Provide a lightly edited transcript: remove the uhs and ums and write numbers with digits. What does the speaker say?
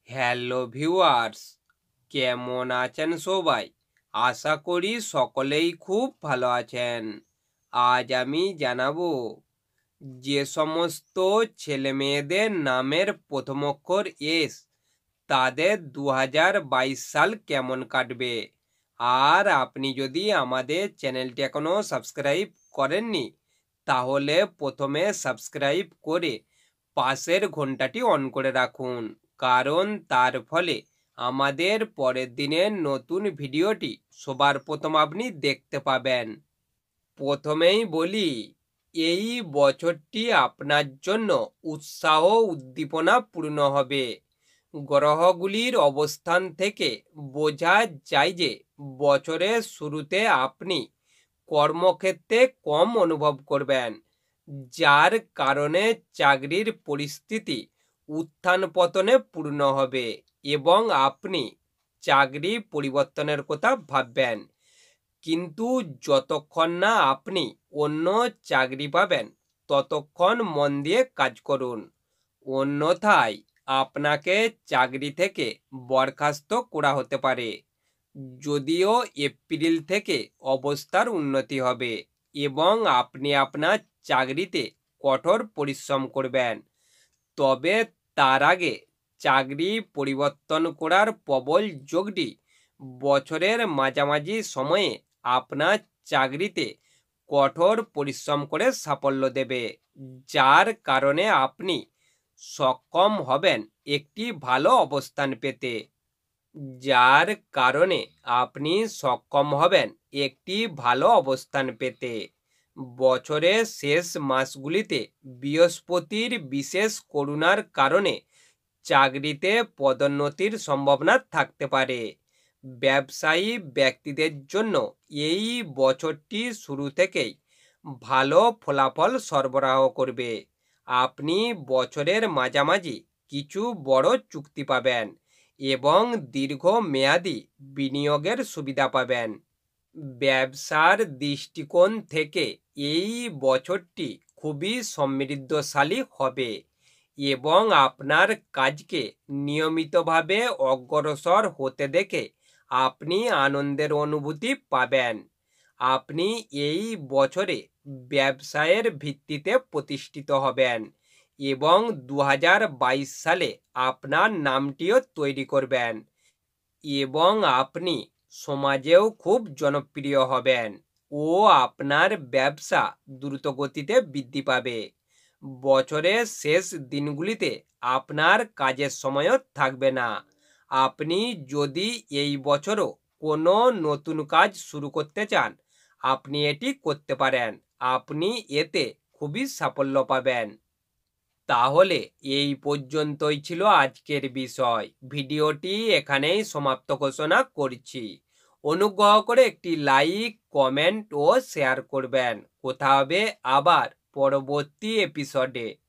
Hello viewers, কেমন আছেন সবাই? আশা করি সকলেই খুব ভালো আছেন। আজ আমি জানাবো যে সমস্ত ছেলে মেয়েদের নামের প্রথম অক্ষর এস তাদের 2022 সাল কেমন কাটবে। আর আপনি যদি আমাদের চ্যানেলটি এখনো সাবস্ক্রাইব করেননি তাহলে প্রথমে সাবস্ক্রাইব করে পাশের ঘন্টাটি অন করে রাখুন, কারণ তার ফলে আমাদের পরের দিনের নতুন ভিডিওটি সবার প্রথম আপনি দেখতে পাবেন। প্রথমেই বলি, এই বছরটি আপনার জন্য উৎসাহ উদ্দীপনা পূর্ণ হবে। গ্রহগুলির অবস্থান থেকে বোঝা যায় যে বছরের শুরুতে আপনি কর্মক্ষেত্রে কম অনুভব করবেন, যার কারণে চাকরির পরিস্থিতি উত্থান পতনে পূর্ণ হবে এবং আপনি চাকরি পরিবর্তনের কথা ভাববেন। কিন্তু যতক্ষণ না আপনি অন্য চাকরি পাবেন ততক্ষণ মন দিয়ে কাজ করুন, অন্যথায় আপনাকে চাকরি থেকে বরখাস্ত করা হতে পারে। যদিও এপ্রিল থেকে অবস্থার উন্নতি হবে এবং আপনি আপনার চাকরিতে কঠোর পরিশ্রম করবেন, তবে তার আগে চাকরি পরিবর্তন করার প্রবল যোগটি বছরের মাঝামাঝি সময়ে আপনার চাকরিতে কঠোর পরিশ্রম করে সাফল্য দেবে, যার কারণে আপনি সক্ষম হবেন একটি ভালো অবস্থান পেতে। বছরের শেষ মাসগুলিতে বৃহস্পতির বিশেষ করুণার কারণে চাকরিতে পদোন্নতির সম্ভাবনা থাকতে পারে। ব্যবসায়ী ব্যক্তিদের জন্য এই বছরটি শুরু থেকেই ভালো ফলাফল সরবরাহ করবে। আপনি বছরের মাঝামাঝি কিছু বড় চুক্তি পাবেন এবং দীর্ঘমেয়াদী বিনিয়োগের সুবিধা পাবেন। ব্যবসার দৃষ্টিকোণ থেকে এই বছরটি খুবই সমৃদ্ধশালী হবে এবং আপনার কাজকে নিয়মিতভাবে অগ্রসর হতে দেখে আপনি আনন্দের অনুভূতি পাবেন। আপনি এই বছরে ব্যবসায়ের ভিত্তিতে প্রতিষ্ঠিত হবেন এবং 2022 সালে আপনার নামটিও তৈরি করবেন এবং আপনি সমাজেও খুব জনপ্রিয় হবেন ও আপনার ব্যবসা দ্রুতগতিতে বৃদ্ধি পাবে। বছরের শেষ দিনগুলিতে আপনার কাজের সময়ও থাকবে না। আপনি যদি এই বছরও কোনো নতুন কাজ শুরু করতে চান, আপনি এটি করতে পারেন। আপনি এতে খুবই সাফল্য পাবেন। তাহলে এই পর্যন্তই ছিল আজকের বিষয়। ভিডিওটি এখানেই সমাপ্ত ঘোষণা করছি। অনুগ্রহ করে একটি লাইক, কমেন্ট ও শেয়ার করবেন। কথা হবে আবার পরবর্তী এপিসোডে।